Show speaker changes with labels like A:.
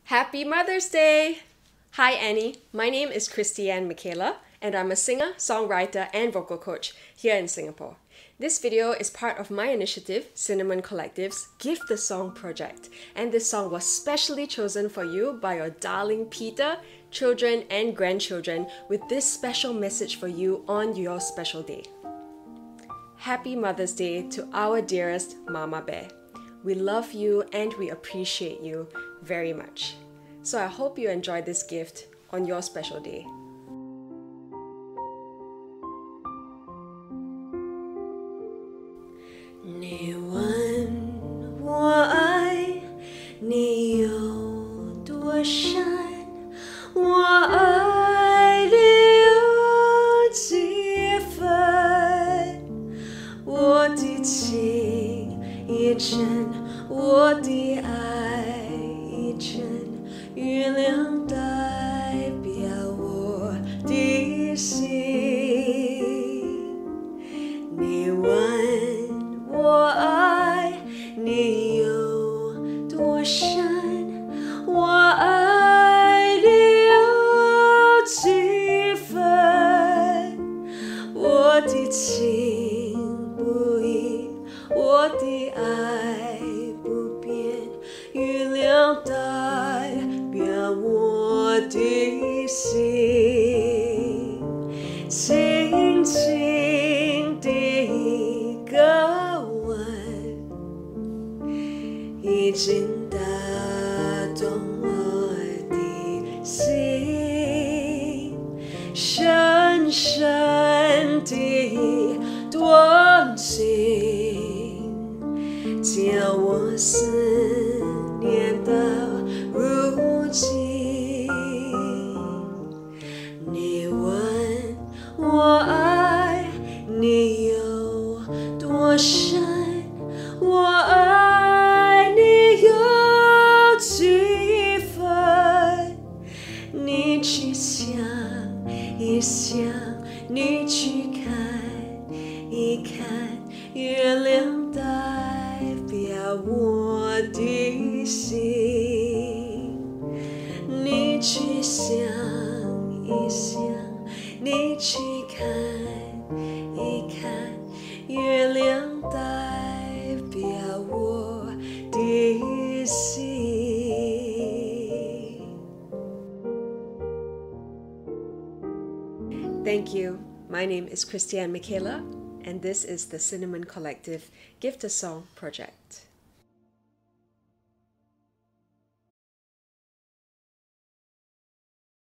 A: Happy Mother's Day! Hi Annie, my name is Christiane Mikaela and I'm a singer, songwriter and vocal coach here in Singapore. This video is part of my initiative, XINNAMON Collective's GiftASong project, and this song was specially chosen for you by your darling Peter, children and grandchildren with this special message for you on your special day. Happy Mother's Day to our dearest Mama Bear. We love you and we appreciate you very much. So I hope you enjoy this gift on your special day.
B: 你问我爱你有多深，我爱你有几分？我的情一真，我的爱一真，月亮代表我的心。你问我爱你有多深，我爱你有几分？我的情不移，我的爱不变，月亮代表我的心。轻轻的一个吻，已经打动我的心，深深的一段情，叫我思念到如今。你问我爱你有多深，我爱你有几分？你去想一想，你去看一看，月亮代表我的心。你去想一想，你去看一看，月亮代表我的心。
A: Thank you. My name is Christiane Mikaela and this is the XINNAMON Collective GiftASong project.